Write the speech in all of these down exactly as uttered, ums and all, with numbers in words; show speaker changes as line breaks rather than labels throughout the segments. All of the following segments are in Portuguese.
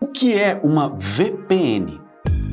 que é uma V P N?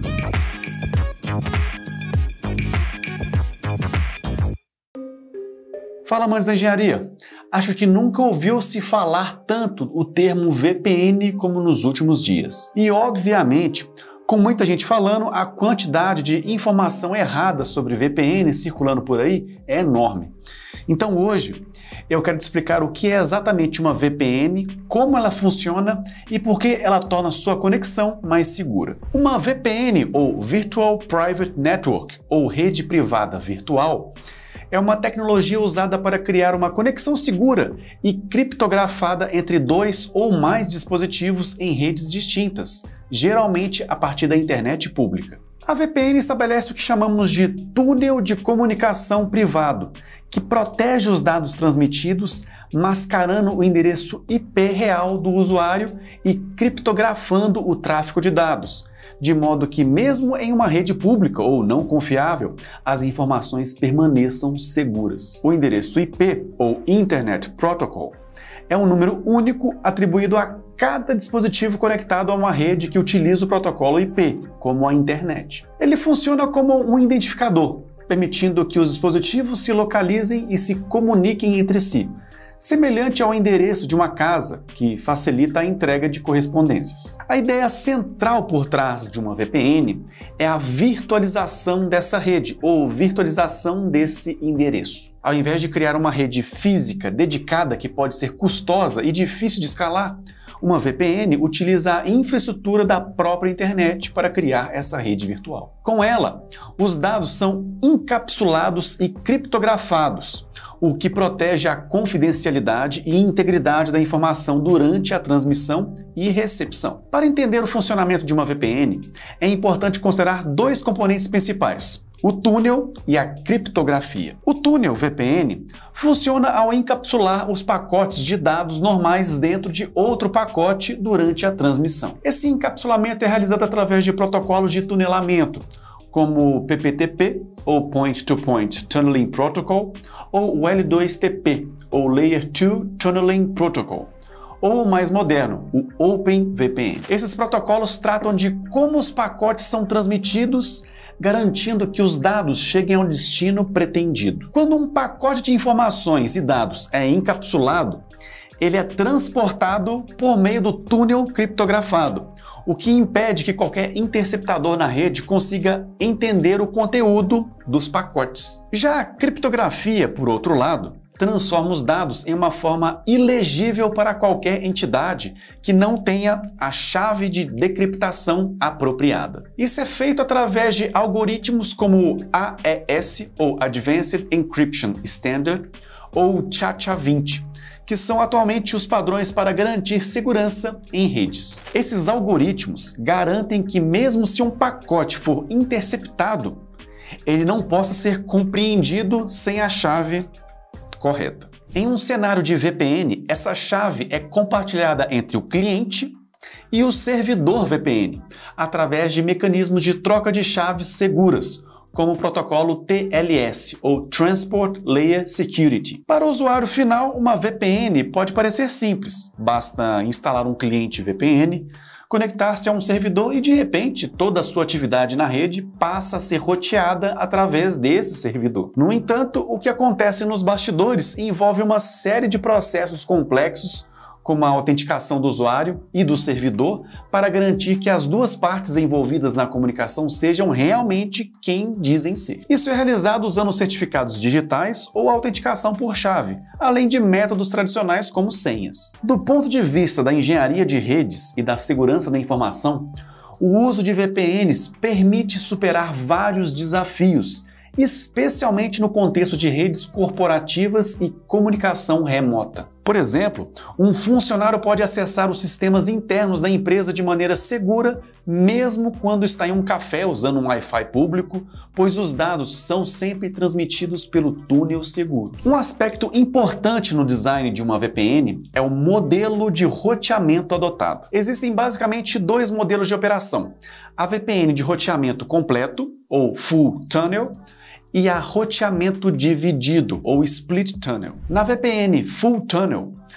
Fala, amantes da engenharia! Acho que nunca ouviu-se falar tanto o termo V P N como nos últimos dias. E, obviamente, com muita gente falando, a quantidade de informação errada sobre V P N circulando por aí é enorme. Então hoje eu quero te explicar o que é exatamente uma V P N, como ela funciona e por que ela torna sua conexão mais segura. Uma V P N, ou Virtual Private Network, ou rede privada virtual, é uma tecnologia usada para criar uma conexão segura e criptografada entre dois ou mais dispositivos em redes distintas, geralmente a partir da internet pública. A V P N estabelece o que chamamos de túnel de comunicação privado, que protege os dados transmitidos, mascarando o endereço I P real do usuário e criptografando o tráfego de dados, de modo que mesmo em uma rede pública ou não confiável, as informações permaneçam seguras. O endereço I P, ou Internet Protocol, é um número único atribuído a cada dispositivo conectado a uma rede que utiliza o protocolo I P, como a internet. Ele funciona como um identificador, permitindo que os dispositivos se localizem e se comuniquem entre si, semelhante ao endereço de uma casa, que facilita a entrega de correspondências. A ideia central por trás de uma V P N é a virtualização dessa rede, ou virtualização desse endereço. Ao invés de criar uma rede física dedicada que pode ser custosa e difícil de escalar, uma V P N utiliza a infraestrutura da própria internet para criar essa rede virtual. Com ela, os dados são encapsulados e criptografados, o que protege a confidencialidade e integridade da informação durante a transmissão e recepção. Para entender o funcionamento de uma V P N, é importante considerar dois componentes principais: o túnel e a criptografia. O túnel V P N funciona ao encapsular os pacotes de dados normais dentro de outro pacote durante a transmissão. Esse encapsulamento é realizado através de protocolos de tunelamento, como o P P T P, ou Point-to-Point Tunneling Protocol, ou o L dois T P, ou Layer dois Tunneling Protocol, ou o mais moderno, o Open V P N. Esses protocolos tratam de como os pacotes são transmitidos, garantindo que os dados cheguem ao destino pretendido. Quando um pacote de informações e dados é encapsulado, ele é transportado por meio do túnel criptografado, o que impede que qualquer interceptador na rede consiga entender o conteúdo dos pacotes. Já a criptografia, por outro lado, transforma os dados em uma forma ilegível para qualquer entidade que não tenha a chave de decriptação apropriada. Isso é feito através de algoritmos como o A E S, ou Advanced Encryption Standard, ou o Cha-Cha vinte, que são atualmente os padrões para garantir segurança em redes. Esses algoritmos garantem que mesmo se um pacote for interceptado, ele não possa ser compreendido sem a chave correta. Em um cenário de V P N, essa chave é compartilhada entre o cliente e o servidor V P N, através de mecanismos de troca de chaves seguras, como o protocolo T L S, ou Transport Layer Security. Para o usuário final, uma V P N pode parecer simples. Basta instalar um cliente V P N, conectar-se a um servidor e, de repente, toda a sua atividade na rede passa a ser roteada através desse servidor. No entanto, o que acontece nos bastidores envolve uma série de processos complexos, como a autenticação do usuário e do servidor, para garantir que as duas partes envolvidas na comunicação sejam realmente quem dizem ser. Isso é realizado usando certificados digitais ou autenticação por chave, além de métodos tradicionais como senhas. Do ponto de vista da engenharia de redes e da segurança da informação, o uso de V P Ns permite superar vários desafios, especialmente no contexto de redes corporativas e comunicação remota. Por exemplo, um funcionário pode acessar os sistemas internos da empresa de maneira segura, mesmo quando está em um café usando um Wi-Fi público, pois os dados são sempre transmitidos pelo túnel seguro. Um aspecto importante no design de uma V P N é o modelo de roteamento adotado. Existem basicamente dois modelos de operação: a V P N de roteamento completo, ou Full Tunnel, e a roteamento dividido, ou Split Tunnel. Na V P N Full Tunnel,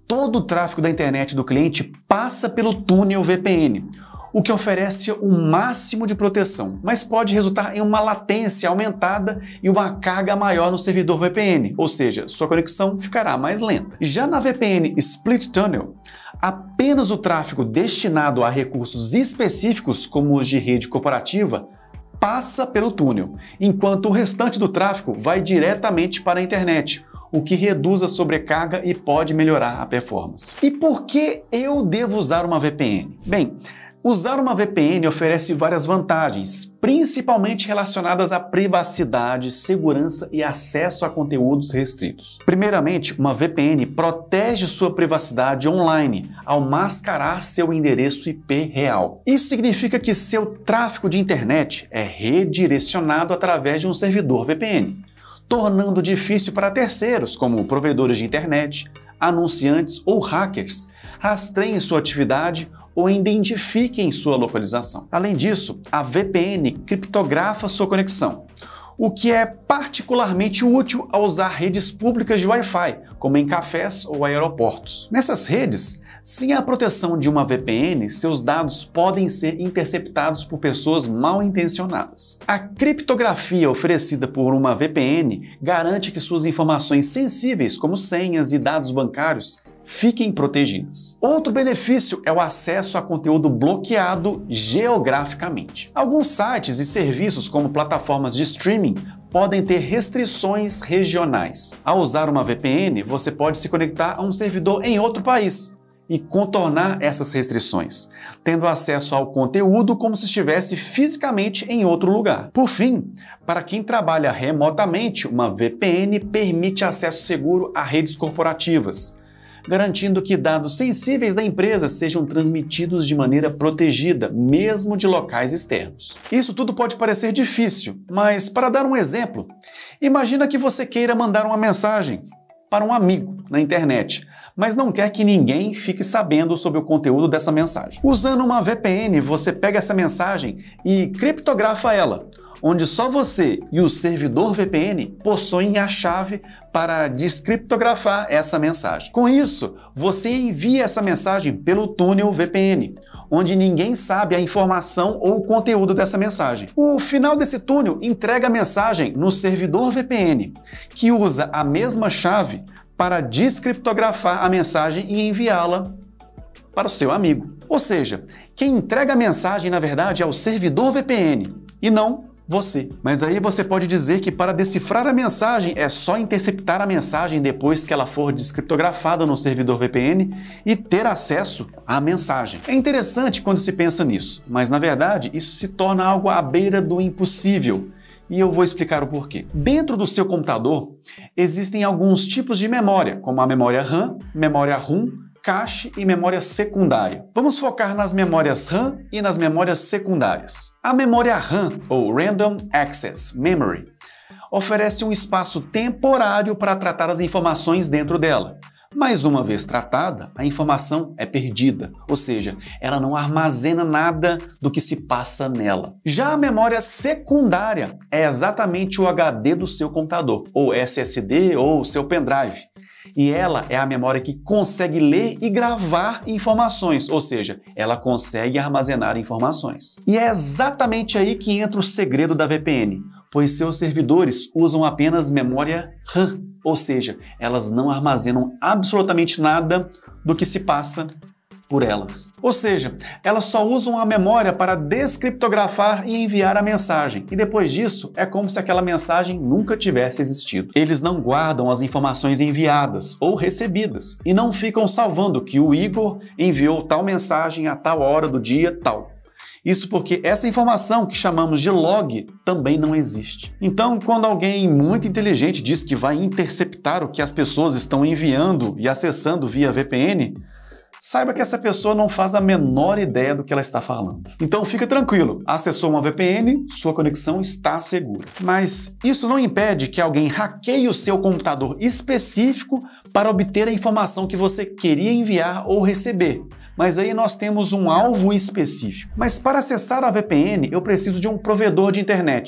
todo o tráfego da internet do cliente passa pelo túnel V P N, o que oferece o máximo de proteção, mas pode resultar em uma latência aumentada e uma carga maior no servidor V P N, ou seja, sua conexão ficará mais lenta. Já na V P N Split Tunnel, apenas o tráfego destinado a recursos específicos, como os de rede corporativa, passa pelo túnel, enquanto o restante do tráfego vai diretamente para a internet, o que reduz a sobrecarga e pode melhorar a performance. E por que eu devo usar uma V P N? Bem, usar uma V P N oferece várias vantagens, principalmente relacionadas à privacidade, segurança e acesso a conteúdos restritos. Primeiramente, uma V P N protege sua privacidade online ao mascarar seu endereço I P real. Isso significa que seu tráfego de internet é redirecionado através de um servidor V P N, tornando difícil para terceiros, como provedores de internet, anunciantes ou hackers, rastreiem sua atividade ou identifiquem sua localização. Além disso, a V P N criptografa sua conexão, o que é particularmente útil ao usar redes públicas de Wi-Fi, como em cafés ou aeroportos. Nessas redes, sem a proteção de uma V P N, seus dados podem ser interceptados por pessoas mal intencionadas. A criptografia oferecida por uma V P N garante que suas informações sensíveis, como senhas e dados bancários, fiquem protegidas. Outro benefício é o acesso a conteúdo bloqueado geograficamente. Alguns sites e serviços, como plataformas de streaming, podem ter restrições regionais. Ao usar uma V P N, você pode se conectar a um servidor em outro país e contornar essas restrições, tendo acesso ao conteúdo como se estivesse fisicamente em outro lugar. Por fim, para quem trabalha remotamente, uma V P N permite acesso seguro a redes corporativas, garantindo que dados sensíveis da empresa sejam transmitidos de maneira protegida, mesmo de locais externos. Isso tudo pode parecer difícil, mas para dar um exemplo, imagina que você queira mandar uma mensagem para um amigo na internet, mas não quer que ninguém fique sabendo sobre o conteúdo dessa mensagem. Usando uma V P N, você pega essa mensagem e criptografa ela, onde só você e o servidor V P N possuem a chave para descriptografar essa mensagem. Com isso, você envia essa mensagem pelo túnel V P N, onde ninguém sabe a informação ou o conteúdo dessa mensagem. O final desse túnel entrega a mensagem no servidor V P N, que usa a mesma chave para descriptografar a mensagem e enviá-la para o seu amigo. Ou seja, quem entrega a mensagem, na verdade, é o servidor V P N e não você. Mas aí você pode dizer que para decifrar a mensagem é só interceptar a mensagem depois que ela for descriptografada no servidor V P N e ter acesso à mensagem. É interessante quando se pensa nisso, mas na verdade isso se torna algo à beira do impossível. E eu vou explicar o porquê. Dentro do seu computador existem alguns tipos de memória, como a memória RAM, memória ROM, cache e memória secundária. Vamos focar nas memórias RAM e nas memórias secundárias. A memória RAM, ou Random Access Memory, oferece um espaço temporário para tratar as informações dentro dela. Mas uma vez tratada, a informação é perdida, ou seja, ela não armazena nada do que se passa nela. Já a memória secundária é exatamente o H D do seu computador, ou S S D ou seu pendrive. E ela é a memória que consegue ler e gravar informações, ou seja, ela consegue armazenar informações. E é exatamente aí que entra o segredo da V P N, pois seus servidores usam apenas memória RAM, ou seja, elas não armazenam absolutamente nada do que se passa por elas. Ou seja, elas só usam a memória para descriptografar e enviar a mensagem, e depois disso é como se aquela mensagem nunca tivesse existido. Eles não guardam as informações enviadas ou recebidas e não ficam salvando que o Igor enviou tal mensagem a tal hora do dia tal. Isso porque essa informação que chamamos de log também não existe. Então, quando alguém muito inteligente diz que vai interceptar o que as pessoas estão enviando e acessando via V P N, saiba que essa pessoa não faz a menor ideia do que ela está falando. Então fica tranquilo, acessou uma V P N, sua conexão está segura. Mas isso não impede que alguém hackeie o seu computador específico para obter a informação que você queria enviar ou receber. Mas aí nós temos um alvo específico. Mas para acessar a V P N, eu preciso de um provedor de internet.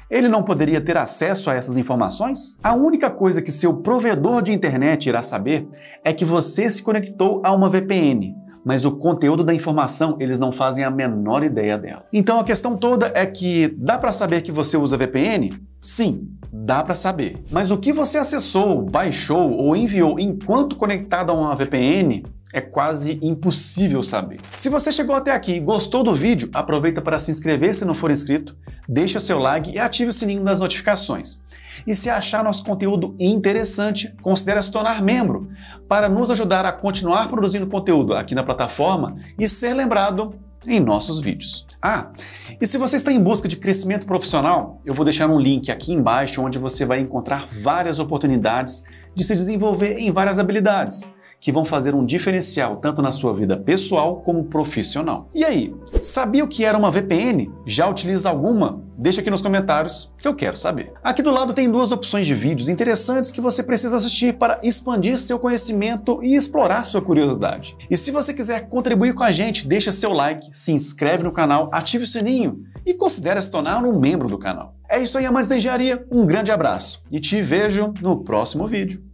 Ele não poderia ter acesso a essas informações? A única coisa que seu provedor de internet irá saber é que você se conectou a uma V P N, mas o conteúdo da informação eles não fazem a menor ideia dela. Então a questão toda é que dá para saber que você usa V P N? Sim, dá para saber. Mas o que você acessou, baixou ou enviou enquanto conectado a uma V P N é quase impossível saber. Se você chegou até aqui e gostou do vídeo, aproveita para se inscrever se não for inscrito, deixa seu like e ative o sininho das notificações. E se achar nosso conteúdo interessante, considere se tornar membro, para nos ajudar a continuar produzindo conteúdo aqui na plataforma e ser lembrado em nossos vídeos. Ah, e se você está em busca de crescimento profissional, eu vou deixar um link aqui embaixo onde você vai encontrar várias oportunidades de se desenvolver em várias habilidades que vão fazer um diferencial tanto na sua vida pessoal como profissional. E aí, sabia o que era uma V P N? Já utiliza alguma? Deixa aqui nos comentários que eu quero saber. Aqui do lado tem duas opções de vídeos interessantes que você precisa assistir para expandir seu conhecimento e explorar sua curiosidade. E se você quiser contribuir com a gente, deixa seu like, se inscreve no canal, ative o sininho e considere se tornar um membro do canal. É isso aí, amantes da engenharia, um grande abraço e te vejo no próximo vídeo.